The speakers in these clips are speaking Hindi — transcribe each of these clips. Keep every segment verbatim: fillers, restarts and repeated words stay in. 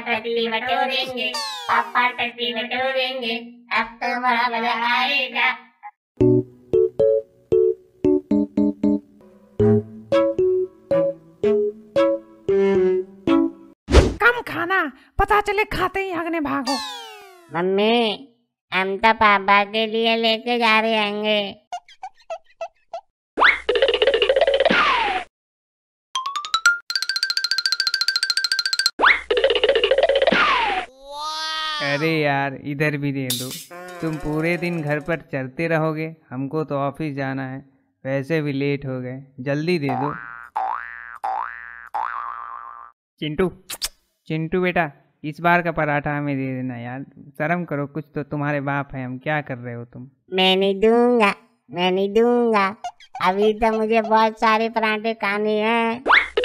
टकली बटोरेंगे, पापा टकली बटोरेंगे, अब तो बड़ा मजा आएगा। कम खाना, पता चले खाते ही आगने भागो। मम्मी, हम तो पापा के लिए लेके जा रहे होंगे। अरे यार इधर भी दे दो। तुम पूरे दिन घर पर चलते रहोगे, हमको तो ऑफिस जाना है, वैसे भी लेट हो गए, जल्दी दे दो। चिंटू चिंटू बेटा, इस बार का पराठा हमें दे देना यार, शर्म करो कुछ तो, तुम्हारे बाप हैं हम, क्या कर रहे हो तुम? मैं नहीं दूंगा, मैं नहीं दूंगा, अभी तो मुझे बहुत सारे पराठे खाने हैं।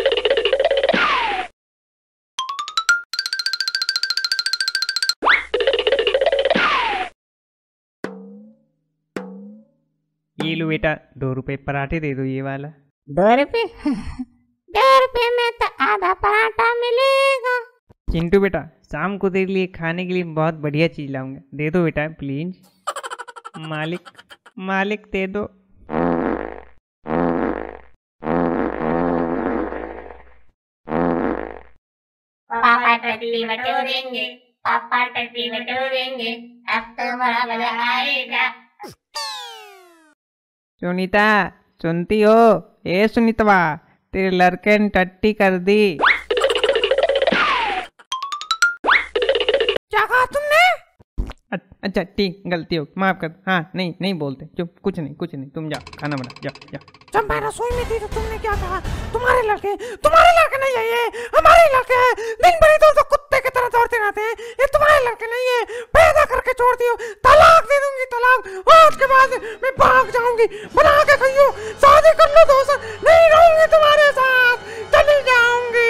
ये लो बेटा, दो रुपए पराठे दे दो, ये वाला। दो रुपए दो रुपए में तो आधा पराठा मिलेगा। चिंटू बेटा, शाम को तेरे लिए खाने के लिए बहुत बढ़िया चीज लाऊंगा, दे दो बेटा प्लीज। मालिक मालिक दे दो। पापा टकली बटोरेंगे, पापा टकली बटोरेंगे, अब तो बड़ा मजा आएगा। सुनीता, सुनती हो? ए सुनीतवा, तेरे लड़के ने टट्टी कर दी। क्या कहा तुमने? अच्छा ठीक, गलती हो, माफ कर। हाँ नहीं नहीं बोलते, चुप, कुछ नहीं कुछ नहीं, तुम जाओ खाना बना, जाओ जाओ। जब मैं रसोई में थी तो तुमने क्या कहा? तुम्हारे लड़के तुम्हारे लड़के नहीं है, ये हमारे लड़के हैं। दिन भर इधर उधर कुत्ते की तरह दौड़ते रहते हैं, ये तुम्हारे लड़के नहीं है। पैदा करके छोड़ दियो, तलाक दे दूंगी, तलाक। आज के बाद मैं भाग जाऊंगी, बना के खाइयो, शादी कर लो दोस्त, नहीं रहूंगी तुम्हारे साथ, चली जाऊंगी।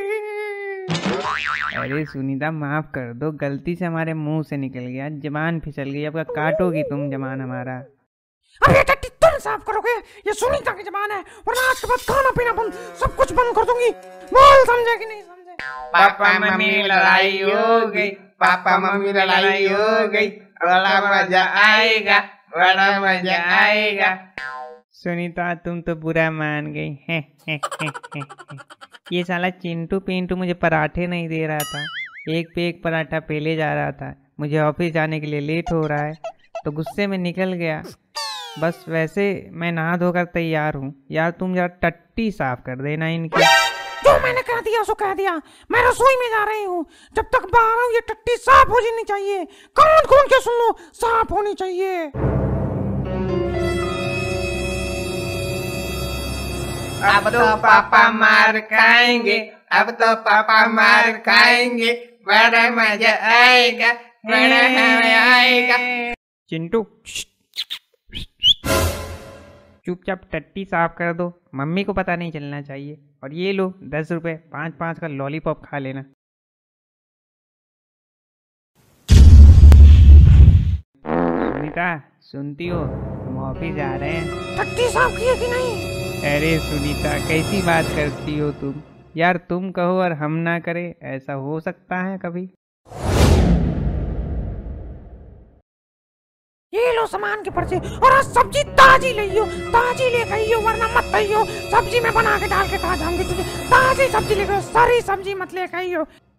अरे सुनीता, माफ कर दो, गलती से हमारे मुंह से निकल गया, जबान फिसल गई, अब काटोगी तुम जबान हमारा। अरे टट्टी, तुम साफ करोगे? ये सुनीता की जबान है, वरना आज के बाद खाना पीना बंद, सब कुछ बंद कर दूंगी। बोल, समझे कि नहीं समझे? पापा मम्मी लड़ाई हो गई, पापा मम्मी लड़ाई हो गई, बड़ा मजा आएगा, बड़ा मजा आएगा। सुनीता, तुम तो बुरा मान गई। है, है, है, है, है। ये साला चिंटू पिंटू मुझे पराठे नहीं दे रहा था, एक पे एक पराठा पेले जा रहा था, मुझे ऑफिस जाने के लिए लेट हो रहा है तो गुस्से में निकल गया। बस वैसे मैं नहा धोकर तैयार हूँ यार, तुम जरा टट्टी साफ कर देना इनकी। जो मैंने कह दिया सो कह दिया, मैं रसोई में जा रही हूँ, जब तक बाहर हूँ ये टट्टी साफ हो जानी चाहिए। कान खोल के सुन लो, साफ होनी चाहिए। अब तो पापा मार खाएंगे, अब तो पापा मार खाएंगे, बड़ा मजा आएगा, बड़ा मजा आएगा। चिंटू, चुपचाप टट्टी साफ कर दो, मम्मी को पता नहीं चलना चाहिए। और ये लो दस रुपए, पाँच पाँच का लॉलीपॉप खा लेना। सुनीता, सुनती हो? हम ऑफिस जा रहे हैं। टट्टी साफ किए कि नहीं? अरे सुनीता, कैसी बात करती हो तुम यार, तुम कहो और हम ना करें, ऐसा हो सकता है कभी? ये लो सामान के पर्चे, और आज सब्जी ताजी लियो, ताजी ले खाइयो, वरना मत खाइयो। सब्जी में बना के डाल के खा जाऊंगी तुझे, ताजी सब्जी लेकर, सारी सब्जी मत ले खाइयो।